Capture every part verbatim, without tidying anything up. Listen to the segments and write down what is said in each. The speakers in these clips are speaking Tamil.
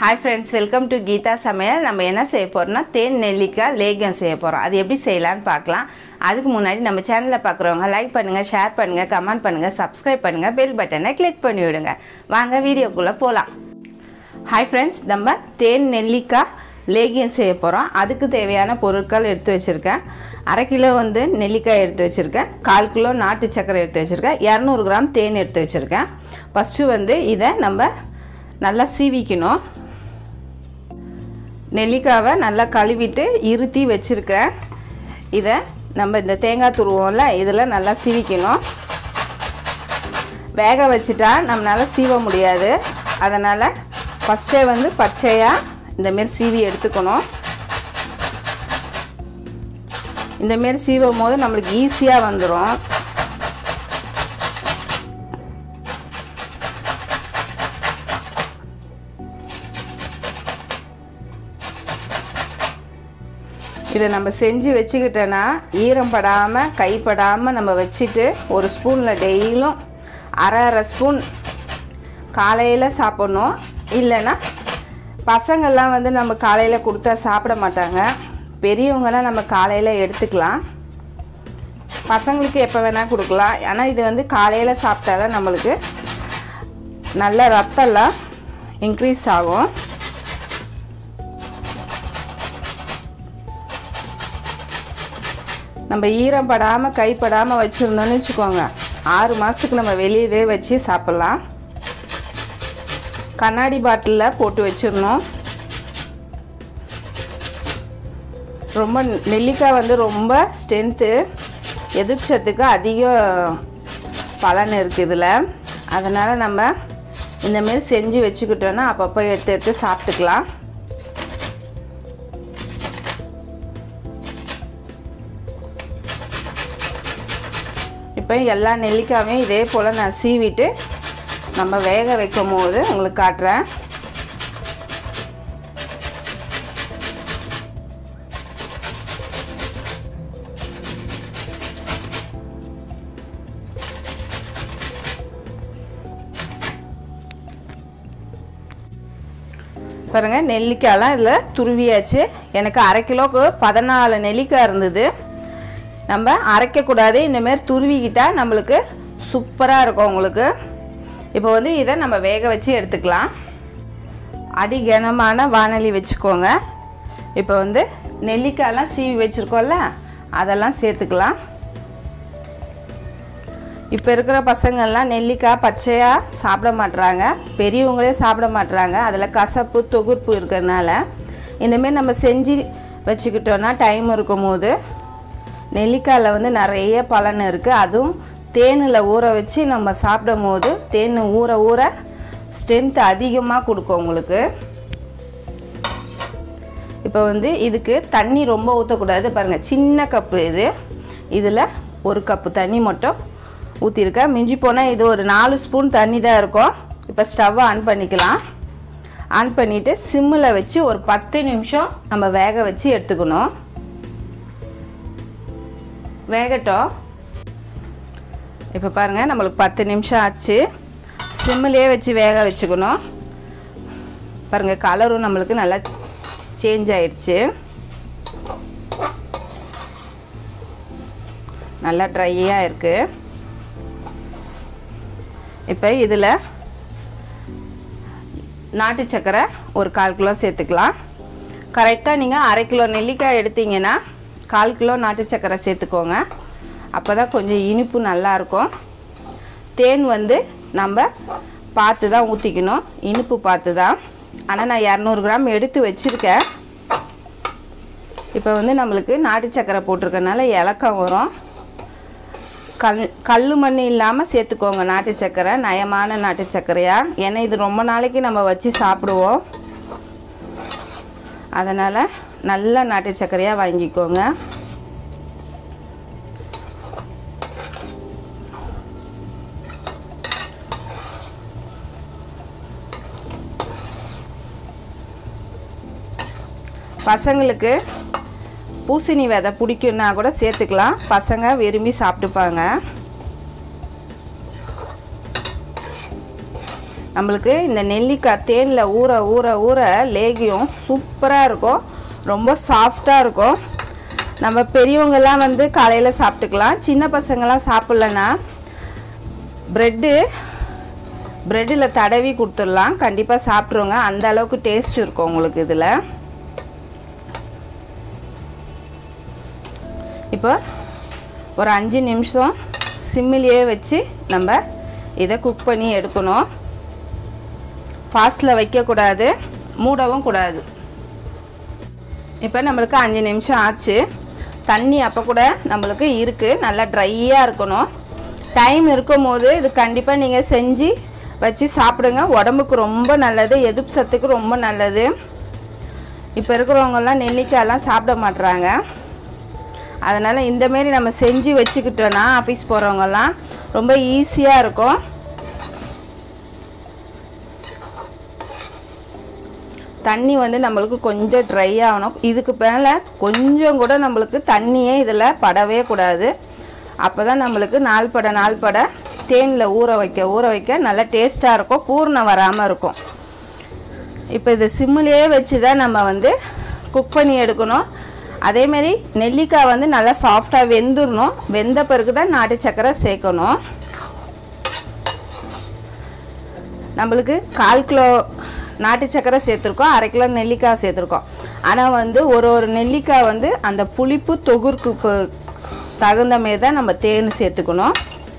Hi friends, welcome to Geeta Samayal. நம்ம என்ன செய்ய போறோம்னா தேன் நெல்லிக்காய் லேகியம் செய்ய போறோம். அது எப்படி செய்யலாம்னு பார்க்கலாம். அதுக்கு முன்னாடி நம்ம சேனலை பார்க்குறவங்க லைக் பண்ணுங்க, ஷேர் பண்ணுங்க, கமெண்ட் பண்ணுங்க, சப்ஸ்கிரைப் பண்ணுங்க, பெல் பட்டனை கிளிக் பண்ணி விடுங்க. வாங்க வீடியோக்குள்ள போலாம். Hi friends, நம்ம தேன் நெல்லிக்காய் லேகியம் செய்ய போறோம். அதுக்கு தேவையான பொருட்கள் எடுத்து வச்சிருக்கேன். அரை கிலோ வந்து நெல்லிக்காய் எடுத்து வச்சிருக்கேன். கால் கிலோ நாட்டு சக்கரை எடுத்து வச்சிருக்கேன். இருநூறு கிராம் தேன் எடுத்து வச்சிருக்கேன். ஃபர்ஸ்ட் வந்து இதை நம்ம நல்லா சீவிக்கணும். நெல்லிக்காவை நல்லா கழுவிட்டு இருத்தி வச்சிருக்கேன். இதை நம்ம இந்த தேங்காய் துருவோம்ல இதில் நல்லா சீவிக்கணும். வேக வச்சுட்டா நம்மளால சீவ முடியாது. அதனால் ஃபஸ்ட்டே வந்து பச்சையாக இந்தமாரி சீவி எடுத்துக்கணும். இந்தமாரி சீவும் போது நம்மளுக்கு ஈஸியாக வந்துடும். இதை நம்ம செஞ்சு வச்சுக்கிட்டோன்னா ஈரம் படாமல் கைப்படாமல் நம்ம வச்சுட்டு ஒரு ஸ்பூனில் டெய்லியும் அரை அரை ஸ்பூன் காலையில் சாப்பிட்ணும். இல்லைன்னா பசங்கள்லாம் வந்து நம்ம காலையில் கொடுத்தா சாப்பிட மாட்டாங்க. பெரியவங்களாம் நம்ம காலையில் எடுத்துக்கலாம். பசங்களுக்கு எப்போ வேணால் கொடுக்கலாம். ஆனால் இது வந்து காலையில் சாப்பிட்டா தான் நம்மளுக்கு நல்ல ரத்தம்லாம் இன்க்ரீஸ் ஆகும். நம்ம ஈரம் படாமல் கைப்படாமல் வச்சுருந்தோன்னு வச்சுக்கோங்க, ஆறு மாதத்துக்கு நம்ம வெளியவே வச்சு சாப்பிட்லாம். கண்ணாடி பாட்டிலில் போட்டு வச்சிடணும். ரொம்ப நெல்லிக்காய் வந்து ரொம்ப ஸ்ட்ரென்த்து, எதிர்ச்சத்துக்கு அதிக பலன் இருக்குது இதில். அதனால் நம்ம இந்தமாரி செஞ்சு வச்சுக்கிட்டோன்னா அப்பப்போ எடுத்து எடுத்து சாப்பிட்டுக்கலாம். இப்போ எல்லா நெல்லிக்காயும் இதே போல் நான் சீவிட்டு நம்ம வேக வைக்கும் போது உங்களுக்கு காட்டுறேன். பாருங்க, நெல்லிக்காயெல்லாம் இதில் துருவியாச்சு. எனக்கு அரை கிலோக்கு பதினாலு நெல்லிக்காய் இருந்தது. நம்ம அரைக்கக்கூடாது, இந்தமாரி துருவிக்கிட்டால் நம்மளுக்கு சூப்பராக இருக்கும் உங்களுக்கு. இப்போ வந்து இதை நம்ம வேக வச்சு எடுத்துக்கலாம். அடி கனமான வானொலி வச்சுக்கோங்க. இப்போ வந்து நெல்லிக்காயெல்லாம் சீவி வச்சுருக்கோம்ல அதெல்லாம் சேர்த்துக்கலாம். இப்போ இருக்கிற பசங்கள்லாம் நெல்லிக்காய் பச்சையாக சாப்பிட மாட்டுறாங்க, பெரியவங்களே சாப்பிட மாட்டுறாங்க. அதில் கசப்பு தொகுப்பு இருக்கிறதுனால இந்தமாரி நம்ம செஞ்சு வச்சுக்கிட்டோன்னா டைம் இருக்கும் போது நெல்லிக்காயில் வந்து நிறைய பலன் இருக்குது. அதுவும் தேனில் ஊற வச்சு நம்ம சாப்பிடும் போது தேன் ஊற ஊற ஸ்ட்ரென்த் அதிகமாக கொடுக்கும் உங்களுக்கு. இப்போ வந்து இதுக்கு தண்ணி ரொம்ப ஊற்றக்கூடாது. பாருங்கள், சின்ன கப்பு இது, இதில் ஒரு கப்பு தண்ணி மட்டும் ஊற்றிருக்கேன். மிஞ்சி போனால் இது ஒரு நாலு ஸ்பூன் தண்ணி தான் இருக்கும். இப்போ ஸ்டவ்வை ஆன் பண்ணிக்கலாம். ஆன் பண்ணிவிட்டு சிம்மில் வச்சு ஒரு பத்து நிமிஷம் நம்ம வேக வச்சு எடுத்துக்கணும். வேகட்டும். இப்போ பாருங்கள், நம்மளுக்கு பத்து நிமிஷம் ஆச்சு. சிம்மிலே வச்சு வேக வச்சுக்கணும். பாருங்கள், கலரும் நம்மளுக்கு நல்லா சேஞ்ச் ஆயிடுச்சு. நல்லா ட்ரையாக இருக்குது. இப்போ இதில் நாட்டு சக்கரை ஒரு கால் கிலோ சேர்த்துக்கலாம். கரெக்டாக நீங்கள் அரை கிலோ நெல்லிக்காய் எடுத்தீங்கன்னா கால் கிலோ நாட்டு சக்கரை சேர்த்துக்கோங்க. அப்போ தான் கொஞ்சம் இனிப்பு நல்லாயிருக்கும். தேன் வந்து நம்ம பார்த்து தான் ஊற்றிக்கணும், இனிப்பு பார்த்து தான். ஆனால் நான் இரநூறு கிராம் எடுத்து வச்சுருக்கேன். இப்போ வந்து நம்மளுக்கு நாட்டு சக்கரை போட்டிருக்கனால இலக்கம் வரும். கல் கல் மண் இல்லாமல் சேர்த்துக்கோங்க நாட்டு சக்கரை, நயமான நாட்டு சக்கரையாக. ஏன்னா இது ரொம்ப நாளைக்கு நம்ம வச்சு சாப்பிடுவோம். அதனால் நல்ல நாட்டு சக்கரையாக வாங்கிக்கோங்க. பசங்களுக்கு பூசணி விதை பிடிக்குன்னா கூட சேர்த்துக்கலாம். பசங்க விரும்பி சாப்பிட்டுப்பாங்க. நம்மளுக்கு இந்த நெல்லிக்காய் தேனில் ஊற ஊற ஊற லேகியம் சூப்பராக இருக்கும், ரொம்ப சாஃப்டாக இருக்கும். நம்ம பெரியவங்கெல்லாம் வந்து காலையில் சாப்பிட்டுக்கலாம். சின்ன பசங்கள்லாம் சாப்பிட்லன்னா ப்ரெட்டு ப்ரெட்டில் தடவி கொடுத்துடலாம், கண்டிப்பாக சாப்பிட்ருவோங்க. அந்த அளவுக்கு டேஸ்ட் இருக்கும் உங்களுக்கு இதில். இப்போ ஒரு அஞ்சு நிமிஷம் சிம்மிலேயே வச்சு நம்ம இதை குக் பண்ணி எடுக்கணும். ஃபாஸ்ட்டில் வைக்கக்கூடாது, மூடவும் கூடாது. இப்போ நம்மளுக்கு அஞ்சு நிமிஷம் ஆச்சு. தண்ணி அப்போ கூட நம்மளுக்கு இருக்குது, நல்லா ட்ரையாக இருக்கணும். டைம் இருக்கும் போது இது கண்டிப்பாக நீங்கள் செஞ்சு வச்சு சாப்பிடுங்க, உடம்புக்கு ரொம்ப நல்லது, எதிர்ப்பு சத்துக்கு ரொம்ப நல்லது. இப்போ இருக்கிறவங்கெல்லாம் நெல்லிக்காயெல்லாம் சாப்பிட மாட்டுறாங்க. அதனால் இந்தமாரி நம்ம செஞ்சு வச்சுக்கிட்டோன்னா ஆஃபீஸ் போகிறவங்கெல்லாம் ரொம்ப ஈஸியாக இருக்கும். தண்ணி வந்து நம்மளுக்கு கொஞ்சம் ட்ரை ஆகணும். இதுக்கு மேலே கொஞ்சம் கூட நம்மளுக்கு தண்ணியே இதில் படவே கூடாது. அப்போ தான் நம்மளுக்கு நாள் பட நாள் பட தேனில் ஊற வைக்க ஊற வைக்க நல்லா டேஸ்ட்டாக இருக்கும், பூர்ணம் வராமல் இருக்கும். இப்போ இது சிம்மிலேயே வச்சு தான் நம்ம வந்து குக் பண்ணி எடுக்கணும். அதேமாரி நெல்லிக்காய் வந்து நல்லா சாஃப்டாக வெந்துடணும். வெந்த பிறகு தான் நாட்டு சக்கரை சேர்க்கணும். நம்மளுக்கு கால் கிலோ நாட்டு சக்கரை சேர்த்துருக்கோம், அரை கிலோ நெல்லிக்காய் சேர்த்துருக்கோம். ஆனால் வந்து ஒரு ஒரு நெல்லிக்காய் வந்து அந்த புளிப்பு தொகுருக்கு தகுந்த மாரி தான் நம்ம தேன் சேர்த்துக்கணும்.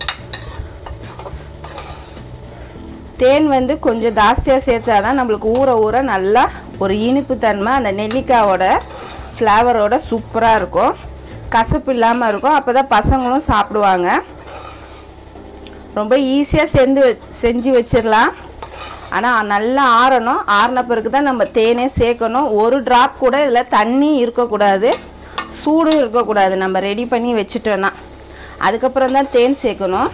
தேன் வந்து கொஞ்சம் ஜாஸ்தியாக சேர்த்தா தான் நம்மளுக்கு ஊற ஊற நல்லா ஒரு இனிப்பு தன்மை அந்த நெல்லிக்காயோட ஃப்ளேவரோட சூப்பராக இருக்கும், கசப்பு இல்லாமல் இருக்கும். அப்போ தான் பசங்களும் சாப்பிடுவாங்க. ரொம்ப ஈஸியாக செஞ்சு செஞ்சு வச்சிடலாம். ஆனால் நல்லா ஆறணும். ஆறின பிறகு தான் நம்ம தேனே சேர்க்கணும். ஒரு ட்ராப் கூட இதில் தண்ணி இருக்கக்கூடாது, சூடும் இருக்கக்கூடாது. நம்ம ரெடி பண்ணி வச்சுட்டோன்னா அதுக்கப்புறம் தான் தேன் சேர்க்கணும்.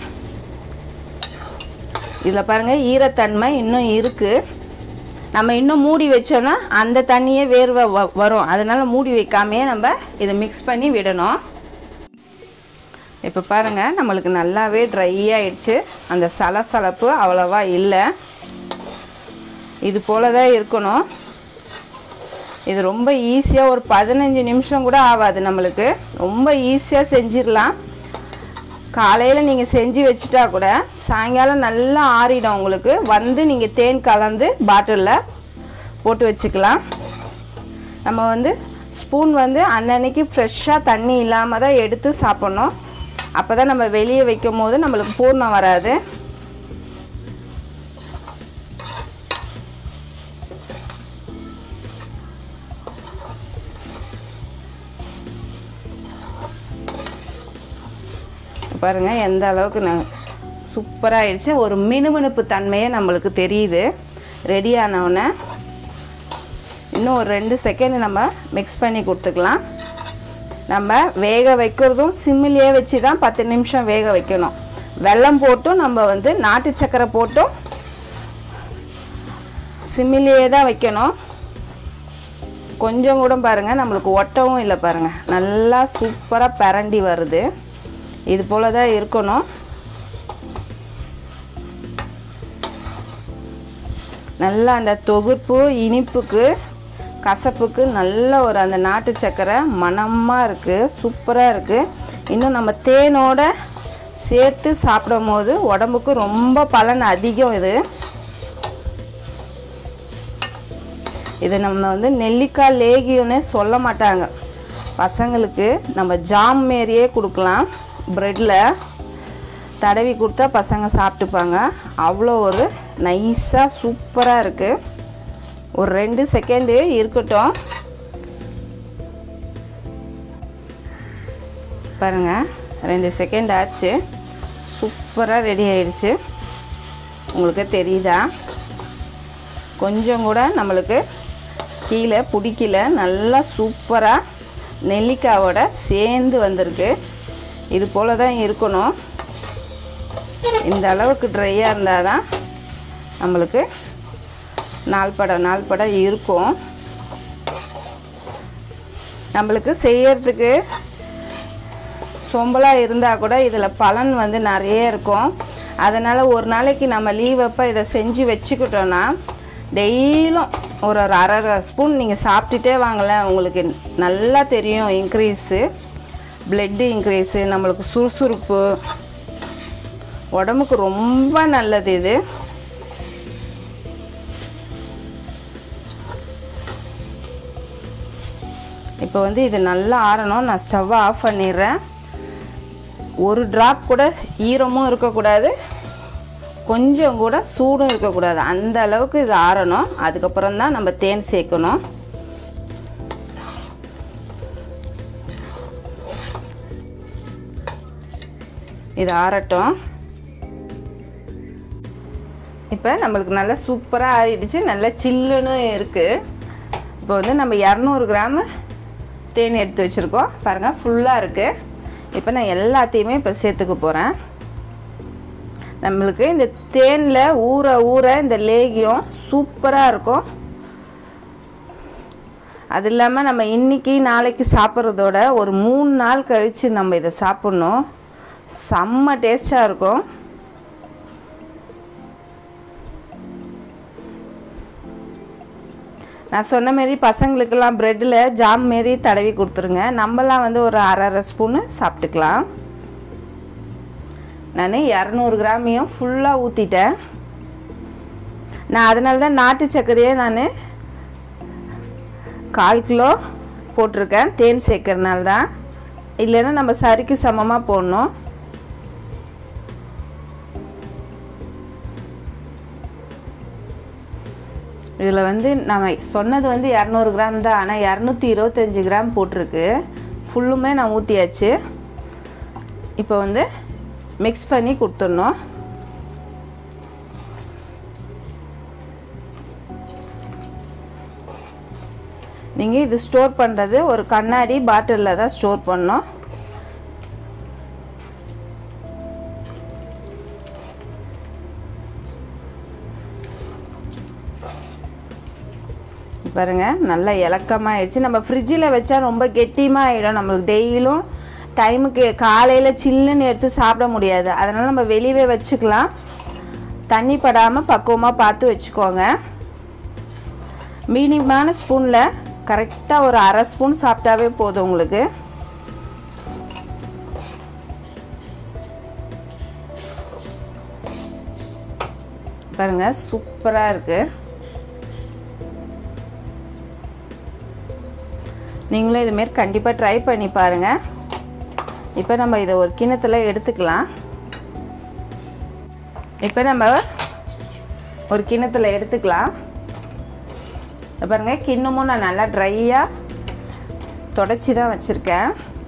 இதில் பாருங்கள் ஈரத்தன்மை இன்னும் இருக்குது. நம்ம இன்னும் மூடி வச்சோன்னா அந்த தண்ணியே வேர்வை வ வரும் அதனால் மூடி வைக்காமையே நம்ம இதை மிக்ஸ் பண்ணி விடணும். இப்போ பாருங்கள் நம்மளுக்கு நல்லாவே ட்ரை ஆகிடுச்சு. அந்த சலசலப்பு அவ்வளோவா இல்லை, இது போல தான் இருக்கணும். இது ரொம்ப ஈஸியாக ஒரு பதினஞ்சு நிமிஷம் கூட ஆகாது, நம்மளுக்கு ரொம்ப ஈஸியாக செஞ்சிடலாம். காலையில் நீங்கள் செஞ்சு வச்சுட்டா கூட சாயங்காலம் நல்லா ஆறிடும். உங்களுக்கு வந்து நீங்கள் தேன் கலந்து பாட்டிலில் போட்டு வச்சுக்கலாம். நம்ம வந்து ஸ்பூன் வந்து அன்னன்னைக்கு ஃப்ரெஷ்ஷாக தண்ணி இல்லாமல் தான் எடுத்து சாப்பிட்ணும். அப்போ தான் நம்ம வெளியே வைக்கும் போது நம்மளுக்கு பூர்ணம் வராது. பாருங்கள் எந்த அளவுக்கு நான் சூப்பராக ஆயிடுச்சு. ஒரு மினுமினுப்பு தன்மையே நம்மளுக்கு தெரியுது. ரெடி ஆனவுடனே இன்னும் ஒரு ரெண்டு செகண்ட் நம்ம மிக்ஸ் பண்ணி கொடுத்துக்கலாம். நம்ம வேக வைக்கிறதும் சிம்மிலேயே வச்சு தான் பத்து நிமிஷம் வேக வைக்கணும். வெல்லம் போட்டும் நம்ம வந்து நாட்டு சக்கரை போட்டும் சிம்மிலேயே தான் வைக்கணும். கொஞ்சம் கூட பாருங்கள் நம்மளுக்கு ஒட்டவும் இல்லை. பாருங்கள் நல்லா சூப்பராக பரண்டி வருது. இது போல தான் இருக்கணும். நல்லா அந்த தொகுப்பு இனிப்புக்கு கசப்புக்கு நல்ல ஒரு அந்த நாட்டு சக்கரை மணமாக இருக்குது, சூப்பராக இருக்குது. இன்னும் நம்ம தேனோட சேர்த்து சாப்பிடும் போது உடம்புக்கு ரொம்ப பலன் அதிகம். இது இது நம்ம வந்து நெல்லிக்காய் லேகியம்னே சொல்ல மாட்டாங்க. பசங்களுக்கு நம்ம ஜாம் மாரியே கொடுக்கலாம், ப்ரெட்டில் தடவி கொடுத்தா பசங்க சாப்பிட்டுப்பாங்க. அவ்வளோ ஒரு நைஸாக சூப்பராக இருக்குது. ஒரு ரெண்டு செகண்டு இருக்கட்டும். பாருங்கள் ரெண்டு செகண்ட் ஆச்சு, சூப்பராக ரெடி ஆயிடுச்சு. உங்களுக்கு தெரியுதா? கொஞ்சம் கூட நம்மளுக்கு கீழே பிடிக்கல, நல்லா சூப்பராக நெல்லிக்காயோட சேர்ந்து வந்திருக்கு. இது போல தான் இருக்கணும். இந்த அளவுக்கு ட்ரையாக இருந்தால் தான் நம்மளுக்கு நாள் படம் நாள் படம் இருக்கும். நம்மளுக்கு செய்யறதுக்கு சோம்பலாக இருந்தால் கூட இதில் பலன் வந்து நிறைய இருக்கும். அதனால் ஒரு நாளைக்கு நம்ம லீவ் அப்போ இதை செஞ்சு வச்சுக்கிட்டோன்னா டெய்லியும் ஒரு ஒரு அரை அரை ஸ்பூன் நீங்கள் சாப்பிட்டுட்டே வாங்கல, உங்களுக்கு நல்லா தெரியும் இன்க்ரீஸு, பிளட்டு இன்க்ரீஸு, நம்மளுக்கு சுறுசுறுப்பு, உடம்புக்கு ரொம்ப நல்லது இது. இப்போ வந்து இது நல்லா ஆறணும். நான் ஸ்டவ்வை ஆஃப் பண்ணிடுறேன். ஒரு ட்ராப் கூட ஈரமும் இருக்கக்கூடாது, கொஞ்சம் கூட சூடும் இருக்கக்கூடாது, அந்த அளவுக்கு இது ஆறணும். அதுக்கப்புறம் தான் நம்ம தேன் சேர்க்கணும். இது ஆறட்டும். இப்போ நம்மளுக்கு நல்லா சூப்பராக ஆறிடுச்சு, நல்லா சில்லுன்னு இருக்குது. இப்போ வந்து நம்ம இரநூறு கிராம் தேன் எடுத்து வச்சுருக்கோம் பாருங்கள், ஃபுல்லாக இருக்குது. இப்போ நான் எல்லாத்தையுமே இப்போ சேர்த்துக்க போகிறேன். நம்மளுக்கு இந்த தேனில் ஊற ஊற இந்த லேகியம் சூப்பராக இருக்கும். அது இல்லாமல் நம்ம இன்றைக்கி நாளைக்கு சாப்பிட்றதோட ஒரு மூணு நாள் கழித்து நம்ம இதை சாப்பிட்ணும், செம்ம டேஸ்ட்டாக இருக்கும். நான் சொன்ன மாரி பசங்களுக்கெல்லாம் ப்ரெட்டில் ஜாம் மாரி தடவி கொடுத்துருங்க. நம்மலாம் வந்து ஒரு அரை அரை ஸ்பூனு சாப்பிட்டுக்கலாம். நான் இரநூறு கிராமையும் ஃபுல்லாக ஊற்றிட்டேன். நான் அதனால தான் நாட்டு சர்க்கரையே நான் கால் கிலோ போட்டிருக்கேன், தேன் சேர்க்கறனால தான். இல்லைன்னா நம்ம சரிக்கு சமமாக போடணும். இதில் வந்து நம்ம சொன்னது வந்து இரநூறு கிராம் தான், ஆனால் இரநூத்தி இருபத்தஞ்சி கிராம் போட்டிருக்கு. ஃபுல்லுமே நான் ஊற்றியாச்சு. இப்போ வந்து மிக்ஸ் பண்ணி கொடுத்துடணும். நீங்கள் இது ஸ்டோர் பண்ணுறது ஒரு கண்ணாடி பாட்டிலில் தான் ஸ்டோர் பண்ணணும். பாருங்கள் நல்லா இலக்கமாகிடுச்சு. நம்ம ஃப்ரிட்ஜில் வச்சா ரொம்ப கெட்டியமாக ஆகிடும். நம்மளுக்கு டெய்லியும் டைமுக்கு காலையில் சில்லுன்னு எடுத்து சாப்பிட முடியாது. அதனால் நம்ம வெளியே வச்சுக்கலாம். தண்ணி படாமல் பக்குவமாக பார்த்து வச்சுக்கோங்க. மீடியமான ஸ்பூனில் கரெக்டாக ஒரு அரை ஸ்பூன் சாப்பிட்டாவே போதும் உங்களுக்கு. பாருங்கள் சூப்பராக இருக்குது. நீங்களும் இதுமாரி கண்டிப்பாக ட்ரை பண்ணி பாருங்கள். இப்போ நம்ம இதை ஒரு கிண்ணத்தில் எடுத்துக்கலாம். இப்போ நம்ம ஒரு கிண்ணத்தில் எடுத்துக்கலாம். பாருங்கள் கிண்ணமும் நான் நல்லா ட்ரையாக தொடச்சி தான் வச்சுருக்கேன்.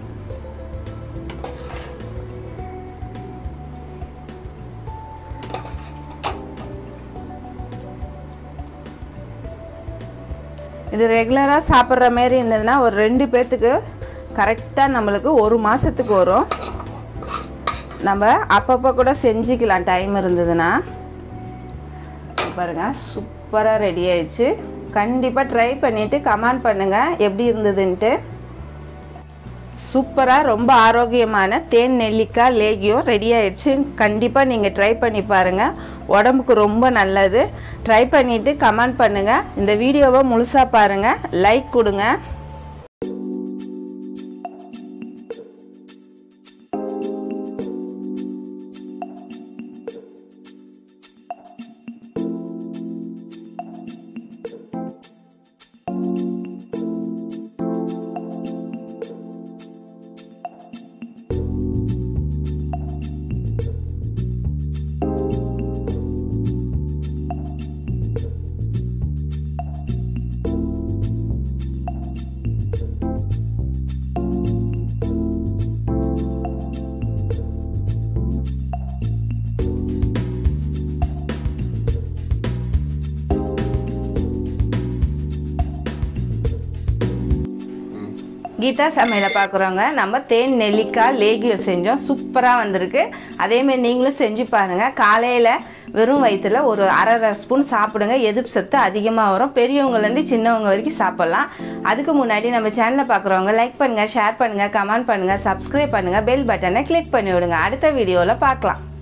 இது ரெகுலராக சாப்பிட்ற மாரி இருந்ததுன்னா ஒரு ரெண்டு பேர்த்துக்கு கரெக்டாக நம்மளுக்கு ஒரு மாதத்துக்கு வரும். நம்ம அப்பப்போ கூட செஞ்சுக்கலாம் டைம் இருந்ததுன்னா. பாருங்கள் சூப்பராக ரெடி ஆயிடுச்சு. கண்டிப்பாக ட்ரை பண்ணிவிட்டு கமெண்ட் பண்ணுங்கள் எப்படி இருந்ததுன்ட்டு. சூப்பராக ரொம்ப ஆரோக்கியமான தேன் நெல்லிக்காய் லேகியம் ரெடி ஆயிடுச்சு. கண்டிப்பாக நீங்கள் ட்ரை பண்ணி பாருங்கள், உடம்புக்கு ரொம்ப நல்லது. ட்ரை பண்ணிவிட்டு கமெண்ட் பண்ணுங்கள். இந்த வீடியோவை முழுசாக பாருங்கள், லைக் கொடுங்க. கீதா சமையலை பார்க்குறவங்க நம்ம தேன் நெல்லிக்காய் லேகியம் செஞ்சோம், சூப்பராக வந்திருக்கு. அதேமாரி நீங்களும் செஞ்சு பாருங்கள். காலையில் வெறும் வயிற்றுல ஒரு அரை அரை ஸ்பூன் சாப்பிடுங்க, எதிர்ப்பு சத்து அதிகமாக வரும். பெரியவங்கலேருந்து சின்னவங்க வரைக்கும் சாப்பிட்லாம். அதுக்கு முன்னாடி நம்ம சேனலை பார்க்குறவங்க லைக் பண்ணுங்கள், ஷேர் பண்ணுங்கள், கமெண்ட் பண்ணுங்கள், சப்ஸ்கிரைப் பண்ணுங்கள், பெல் பட்டனை கிளிக் பண்ணி விடுங்க. அடுத்த வீடியோவில் பார்க்கலாம்.